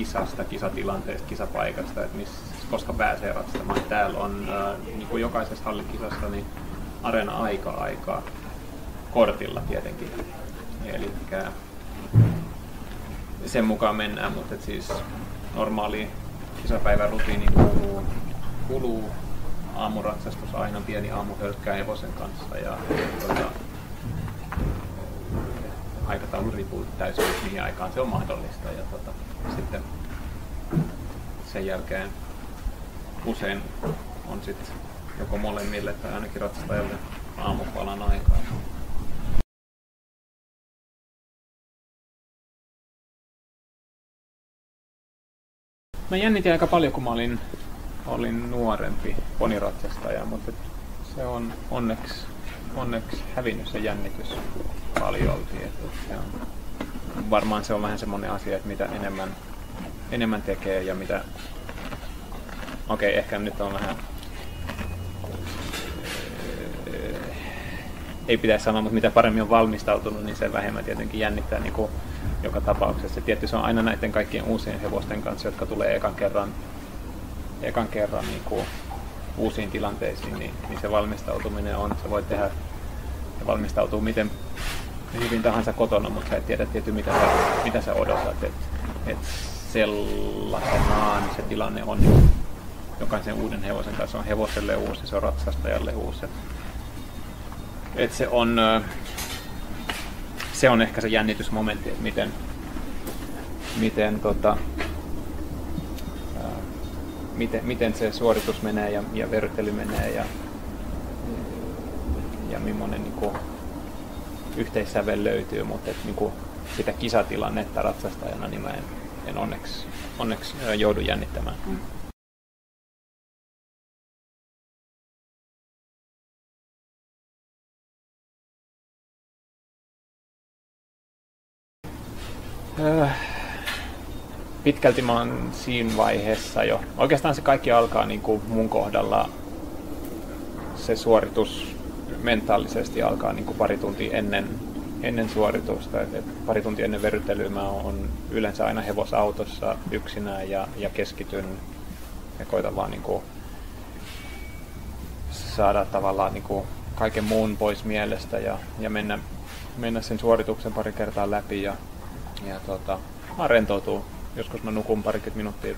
kisasta, kisatilanteesta, kisapaikasta, että koska pääsee ratsastamaan. Täällä on niin kuin jokaisessa hallikisassa niin areena aika kortilla tietenkin. Eli sen mukaan mennään, mutta siis normaali kisapäivän rutiiniin kuuluu aamuratsastus, aina pieni aamuhölkkää hevosen kanssa ja aikataulu riippuu täysin, mihin aikaan se on mahdollista. Ja sitten sen jälkeen usein on sitten joko molemmille tai ainakin ratsastajalle aamupalan aikaa. Mä jännitin aika paljon, kun mä olin nuorempi poniratsastaja, mutta se on onneksi hävinnyt se jännitys paljolti. Varmaan se on vähän semmoinen asia, että mitä enemmän tekee ja mitä... Okei, ehkä nyt on vähän... Ei pitäisi sanoa, mutta mitä paremmin on valmistautunut, niin sen vähemmän tietenkin jännittää niin kuin joka tapauksessa. Tietysti se on aina näiden kaikkien uusien hevosten kanssa, jotka tulee ekan kerran niin kuin uusiin tilanteisiin, niin se valmistautuminen on, se voi tehdä ja valmistautuu miten hyvin tahansa kotona, mutta sä et tiedä tietysti mitä sä odotat. Et sellaisenaan se tilanne on jokaisen uuden hevosen kanssa, se on hevoselle uusi, se on ratsastajalle uusi. Et se on ehkä se jännitysmomentti, että miten se suoritus menee ja verryttely menee ja millainen niin yhteissävel löytyy, mutta niin sitä kisatilannetta ratsastajana niin mä en onneksi joudu jännittämään. Pitkälti mä oon siinä vaiheessa jo. Oikeastaan se kaikki alkaa niin kuin mun kohdalla. Se suoritus mentaalisesti alkaa niin kuin pari tuntia ennen suoritusta. Pari tuntia ennen verryttelyä mä oon yleensä aina hevosautossa yksinään ja keskityn ja koitan vaan niin kuin saada tavallaan niin kuin kaiken muun pois mielestä ja mennä sen suorituksen pari kertaa läpi ja mä rentoutuu. Joskus mä nukun parikymmentä minuuttia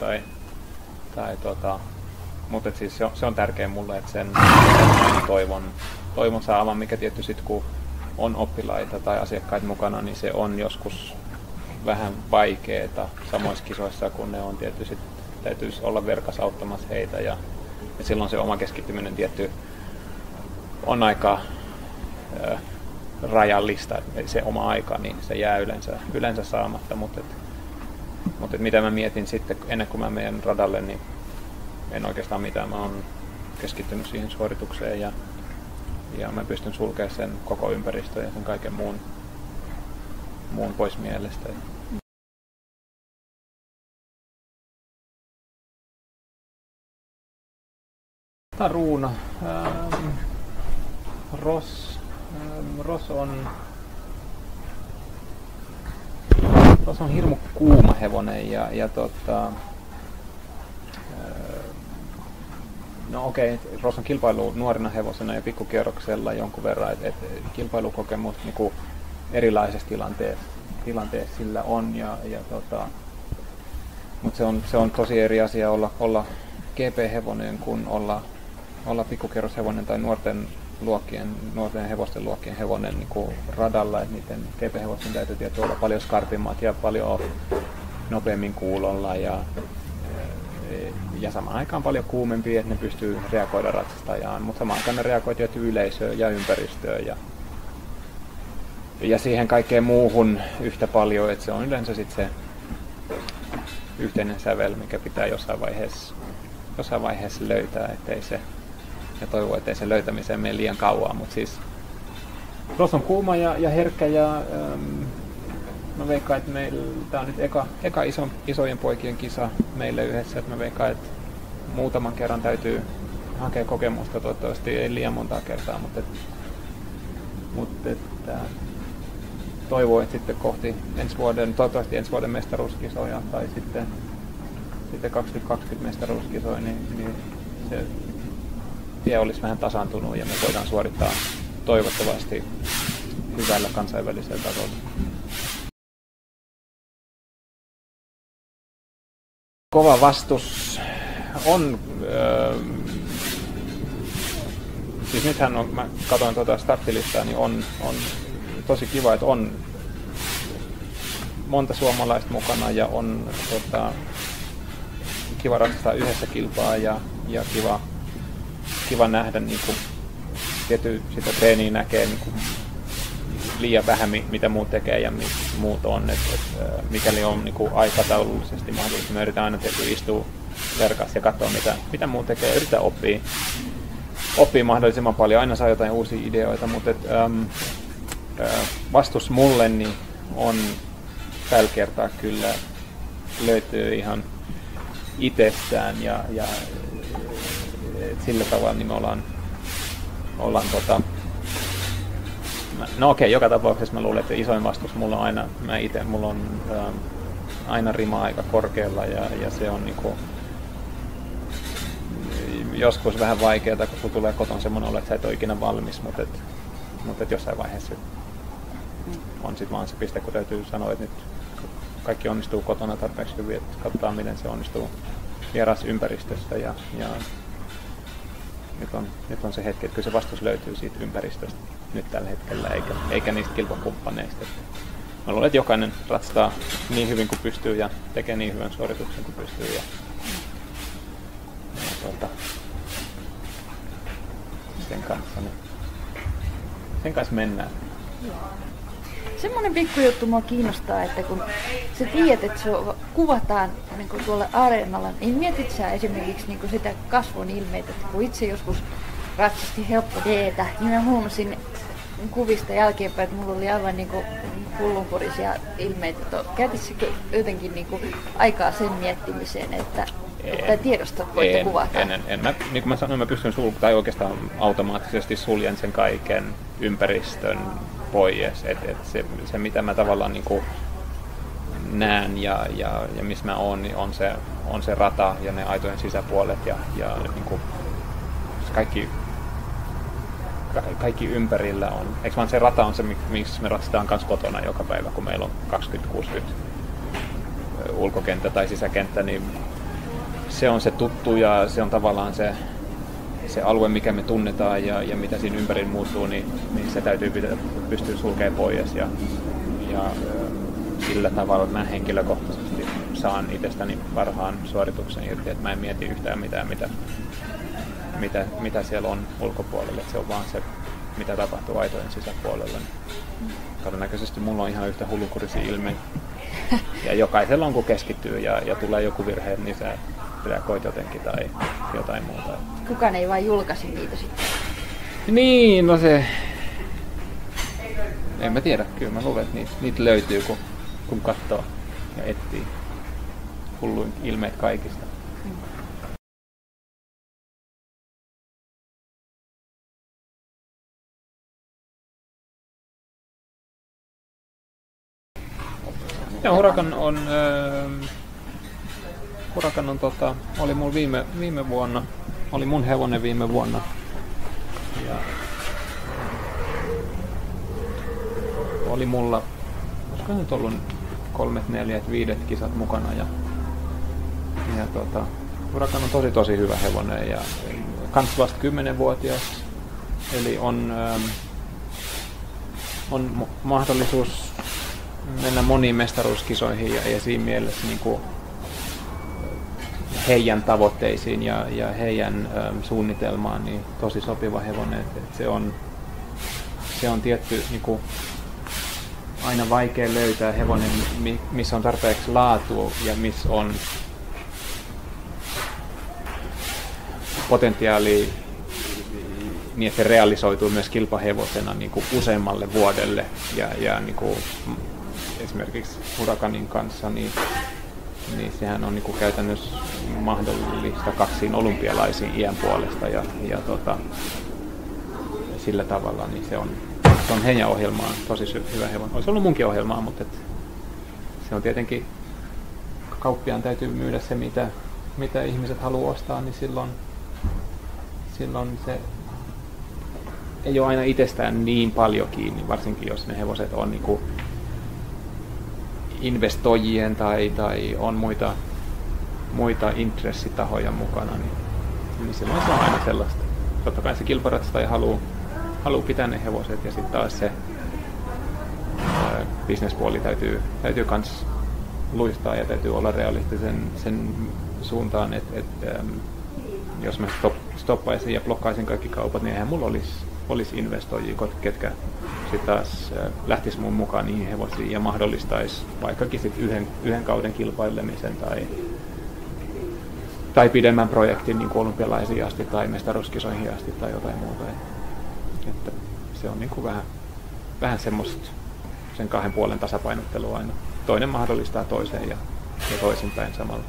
mutta siis se on tärkeä mulle, että sen toivon saavan, mikä tietysti sit kun on oppilaita tai asiakkaita mukana, niin se on joskus vähän vaikeeta samoissa kisoissa, kun ne on tietysti täytyisi olla verkas auttamassa heitä ja silloin se oma keskittyminen tietty on aika rajallista, se oma aika, niin se jää yleensä saamatta, mutta mitä mä mietin sitten ennen kuin mä menen radalle, niin en oikeastaan mitään. Mä oon keskittynyt siihen suoritukseen ja mä pystyn sulkemaan sen koko ympäristön ja sen kaiken muun pois mielestä. Taruuna. Ross on hirmu kuuma hevonen no okei, Ross on kilpailu nuorena hevosena ja pikkukierroksella jonkun verran, että kilpailukokemus niinku erilaisessa tilanteessa sillä on mutta se on tosi eri asia olla GP-hevonen kuin olla pikkukierroshevonen tai nuorten hevosten luokkien hevonen niin kuin radalla, että niiden GP-hevosten täytyy tietysti olla paljon skarpimmat ja paljon nopeammin kuulolla ja samaan aikaan paljon kuumempia, että ne pystyy reagoida ratsastajaan, mutta samaan aikaan ne reagoi tietysti yleisöön ja ympäristöön ja siihen kaikkeen muuhun yhtä paljon, että se on yleensä sitten se yhteinen sävel, mikä pitää jossain vaiheessa löytää, ettei se ja toivoo, ettei sen löytämiseen mene liian kauan, mutta siis Ross on kuuma ja herkkä ja mä veikkaan, että tää on nyt eka isojen poikien kisa meille yhdessä, että mä veikkaan, että muutaman kerran täytyy hakea kokemusta, toivottavasti ei liian montaa kertaa, mutta toivoo, että sitten kohti toivottavasti ensi vuoden mestaruuskisoja tai sitten sitten 2020 mestaruuskisoja, niin se tie olisi vähän tasaantunut ja me voidaan suorittaa toivottavasti hyvällä kansainvälisellä tasolla. Kova vastus on, siis nythän on, mä katsoin tuota starttilistaa, niin on tosi kiva, että on monta suomalaista mukana ja on kiva ratsastaa yhdessä kilpaa ja kiva nähdä niin kuin, tietty sitä treeniä näkee niin kuin, liian vähän mitä muut tekee ja muut on, mikäli on niin kuin aikataulullisesti mahdollista. Me yritetään aina istua verkassa ja katsoa mitä muut tekee ja yritetään oppia mahdollisimman paljon. Aina saa jotain uusia ideoita, mutta vastus mulle niin on tällä kertaa kyllä löytyy ihan itsestään ja sillä tavalla niin me ollaan no okei, joka tapauksessa mä luulen, että isoin vastus mulla on aina, mulla on aina rima aika korkealla ja se on niinku joskus vähän vaikeaa, kun sulla tulee koton semmoinen olo, että sä et ole ikinä valmis, mutta jossain vaiheessa on sit vaan se piste, kun täytyy sanoa, että nyt kaikki onnistuu kotona tarpeeksi hyvin, että katsotaan miten se onnistuu vieras ympäristössä ja nyt on se hetki, että kyllä se vastus löytyy siitä ympäristöstä nyt tällä hetkellä, eikä niistä kilpakumppaneista. Mä luulen, että jokainen ratsastaa niin hyvin kuin pystyy ja tekee niin hyvän suorituksen kuin pystyy. Sen kanssa mennään. Semmoinen pikkujuttu mua kiinnostaa, että kun sä tiedät, että se kuvataan niin kuin tuolla areenalla, niin mietit sä esimerkiksi niin kuin sitä kasvon ilmeitä, että kun itse joskus ratsasti helppo D-tä, niin mä huomasin kuvista jälkeenpäin, että mulla oli aivan niin kuin hullunkurisia ilmeitä. Käytisikö jotenkin niin kuin aikaa sen miettimiseen, että tiedostot voitte kuvata? En. Niin kuin mä sanoin, mä pystyn tai oikeastaan automaattisesti suljen sen kaiken ympäristön pois. Se mitä mä tavallaan niin kuin näen ja missä mä oon, niin on se rata ja ne aitojen sisäpuolet ja niin kuin kaikki ympärillä on. Eikö vaan se rata on se, missä me ratsataan kanssa kotona joka päivä, kun meillä on 20-60 ulkokenttä tai sisäkenttä, niin se on se tuttu ja se on tavallaan se alue, mikä me tunnetaan ja mitä siinä ympärillä muuttuu, niin se täytyy pystyä sulkemaan pois ja sillä tavalla mä henkilökohtaisesti saan itsestäni parhaan suorituksen irti, että mä en mieti yhtään mitään, mitä siellä on ulkopuolella, että se on vaan se, mitä tapahtuu aitojen sisäpuolella. Todennäköisesti mulla on ihan yhtä hullunkurisia ilmeitä. Ja jokaisella on, kun keskittyy ja tulee joku virhe, niin sä reagoit jotenkin tai jotain muuta. Kukaan ei vain julkaisi niitä sitten? Niin, no se... En mä tiedä, kyllä mä luulen, että niitä löytyy, kun katsoo ja etsii hulluin ilmeet kaikista. Ja Huracan on oli mulla viime vuonna, oli mun hevonen viime vuonna. Ja oli mulla, olisiko nyt ollut 3, 4, 5 kisat mukana ja Huracan on tosi hyvä hevonen ja kans vasta 10-vuotias, eli on mahdollisuus mennä moniin mestaruuskisoihin ja siinä mielessä niin kuin heidän tavoitteisiin ja heidän suunnitelmaan niin tosi sopiva hevonen. Se on tietty niin kuin aina vaikea löytää hevonen, missä on tarpeeksi laatua ja missä on potentiaalia niin, että se realisoituu myös kilpahevosena niin kuin useammalle vuodelle ja niin kuin esimerkiksi Huracanin kanssa, niin sehän on niin kuin käytännössä mahdollista 2 olympialaisiin iän puolesta ja sillä tavalla niin se on heidän ohjelmaan tosi hyvä hevonen. Olisi ollut munkin ohjelmaa, mutta se on tietenkin kauppiaan täytyy myydä se, mitä ihmiset haluaa ostaa, niin silloin se ei ole aina itsestään niin paljon kiinni, varsinkin jos ne hevoset on niin kuin investoijien tai on muita intressitahoja mukana, niin silloin se on aina sellaista. Totta kai se kilparatsastaja haluaa pitää ne hevoset, ja sitten taas se bisnespuoli täytyy kans luistaa ja täytyy olla realistisen sen suuntaan, että jos mä stoppaisin ja blokkaisin kaikki kaupat, niin eihän mulla olisi investoijia, ketkä sitten taas lähtis mun mukaan niihin hevosiin ja mahdollistaisi vaikkakin sit yhden kauden kilpailemisen tai pidemmän projektin niin kuin olympialaisiin asti tai mestaruuskisoihin asti tai jotain muuta. Että se on niin kuin vähän semmoista sen kahden puolen tasapainottelua aina. Toinen mahdollistaa toiseen ja toisinpäin samalla.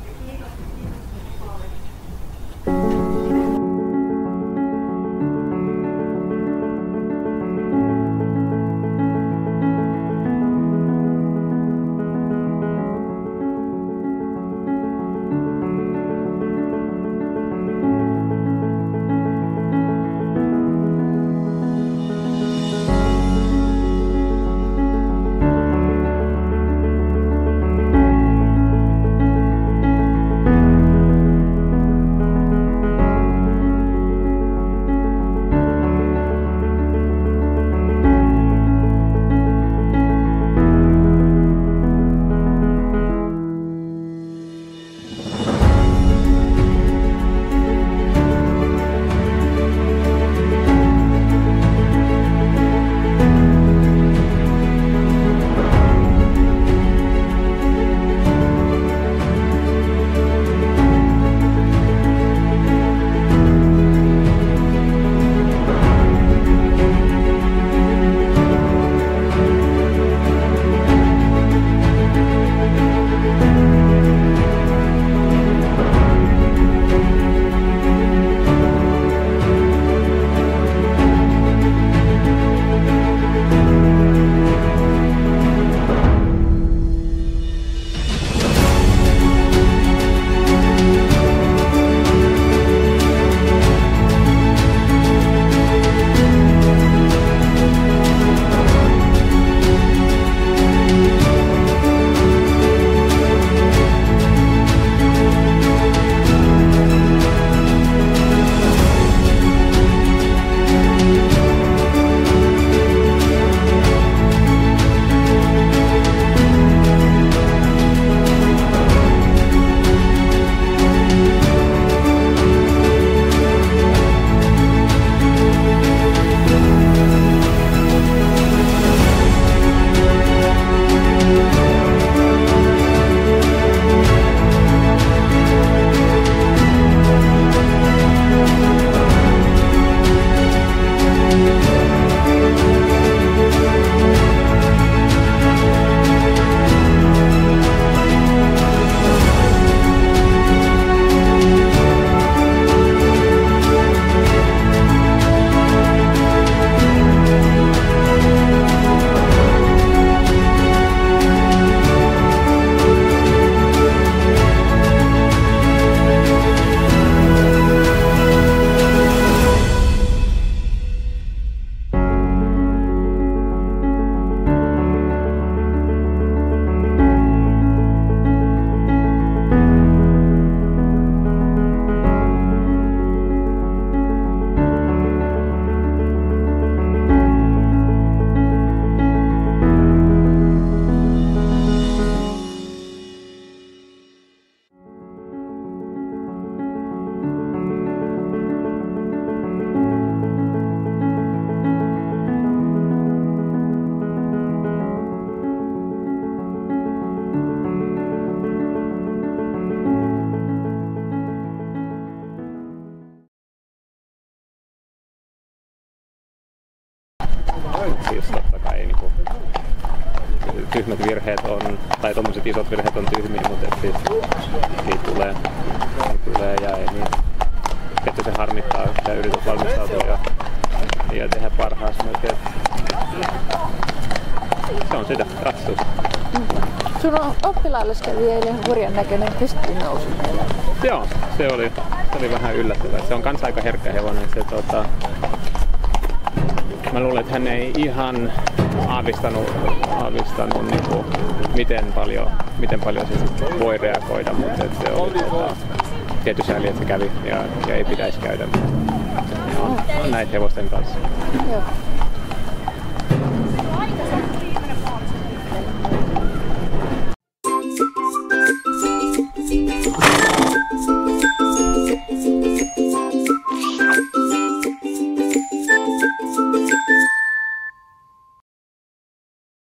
Siis totta kai niinku tyhmät virheet on, tai tommoset isot virheet on tyhmiä, mutta siis niitä tulee ja ei niin. Että se harmittaa, että yrität valmistautua ja tehdä parhaasi, mutta se on sitä ratsastusta. Sulla Sun oppilaille kävi eilen hurjan näköinen pystynousu. Joo, se oli vähän yllättävää. Se on kans aika herkkä hevonen. Mä luulen, että hän ei ihan aavistanut niinku, miten paljon se sit voi reagoida, mutta se oli tietty sääli, että se kävi ja ei pitäisi käydä. On näitä hevosten kanssa. Joo.